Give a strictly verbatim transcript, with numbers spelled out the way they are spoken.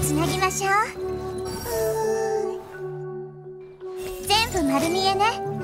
つなぎましょう。全部丸見えね。